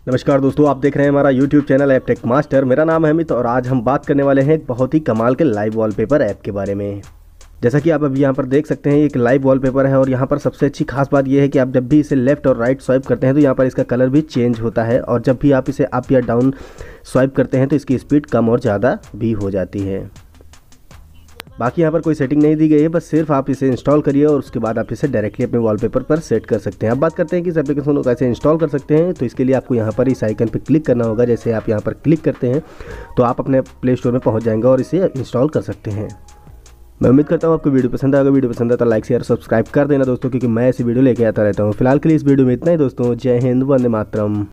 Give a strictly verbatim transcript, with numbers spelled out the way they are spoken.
नमस्कार दोस्तों, आप देख रहे हैं हमारा YouTube channel app tech master. मेरा नाम है अमित और आज हम बात करने वाले हैं एक बहुत ही कमाल के लाइव वॉलपेपर ऐप के बारे में। जैसा कि आप अभी यहाँ पर देख सकते हैं, एक लाइव वॉलपेपर है और यहाँ पर सबसे अच्छी खास बात यह है कि आप जब भी इसे लेफ्ट और राइट स्वाइप करते हैं तो यहाँ पर इसका कलर भी चेंज होता है, और जब भी आप इसे अप या डाउन स्वाइप करते हैं तो इसकी स्पीड कम और ज़्यादा भी हो जाती है। बाकी यहाँ पर कोई सेटिंग नहीं दी गई है, बस सिर्फ आप इसे इंस्टॉल करिए और उसके बाद आप इसे डायरेक्टली अपने वॉलपेपर पर सेट कर सकते हैं। अब बात करते हैं कि इस एप्लीकेशन को कैसे इंस्टॉल कर सकते हैं। तो इसके लिए आपको यहाँ पर इस आइकन पर क्लिक करना होगा। जैसे आप यहाँ पर क्लिक करते हैं तो आप अपने प्ले स्टोर में पहुँच जाएंगे और इसे इंस्टॉल कर सकते हैं। मैं उम्मीद करता हूँ आपको वीडियो पसंद आएगा। वीडियो पसंद आता है तो लाइक शेयर सब्सक्राइब कर देना दोस्तों, क्योंकि मैं ऐसी वीडियो लेके आता रहता हूँ। फिलहाल के लिए इस वीडियो में इतना ही दोस्तों। जय हिंद, वंदे मातरम।